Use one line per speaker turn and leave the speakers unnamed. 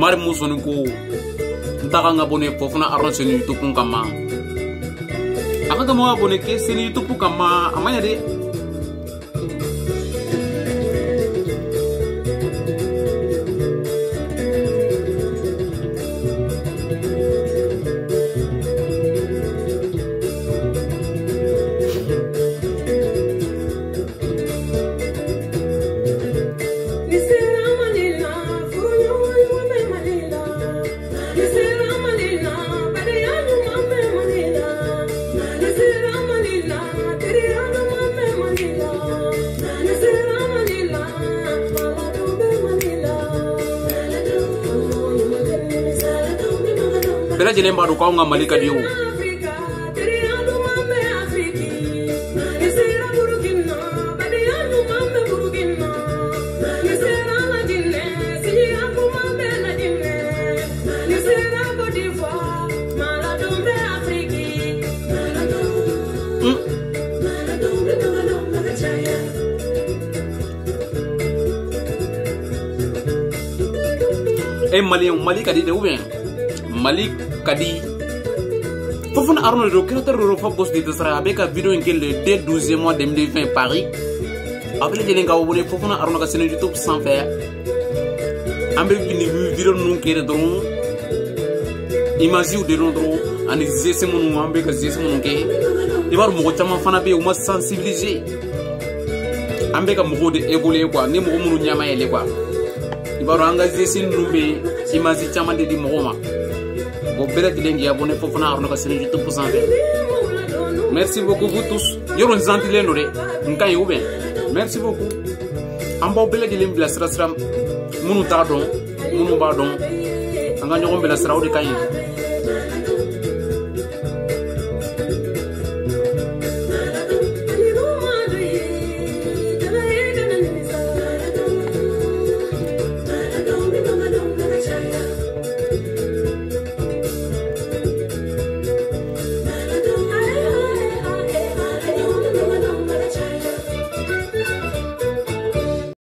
mari musoni ko ntaka ngabone fofuna Arno seni YouTube kama aka mo abone ke seni YouTube kama amanya de bela jelen ba do ko nga malika diyo Mali kadi de oubien Mali kadi fofuna Arno do créateur de Fabos de Tsara avec la vidéo inkel le 12e mois 2020 Paris après jelen ka wone fofuna Arno ka sene YouTube sans faire ambe bini vidéo non kere don image ou de londro ani zese monu ambe ka zese monu ke ibar mo chama fana be o ma sensibiliser ambe ka mo de évoluer quoi ni mo munu nyama yele quoi ibaro anga zese numbe image chama de di mo Bon, abonnez pour Arno ka sene YouTube pour s'en faire. Merci beaucoup vous tous. Yo on zantile no de nkan yo ben. Merci beaucoup. Amba bela de lembla sra munu ta don, munu ba don. Anga nyogo bela sra o de kayi.